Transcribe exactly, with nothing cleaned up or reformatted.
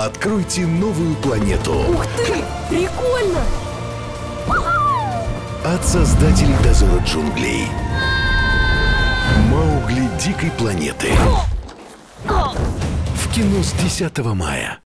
Откройте новую планету Ух ты! Прикольно! от создателей Дозора джунглей. Маугли дикой планеты. В кино с десятого мая.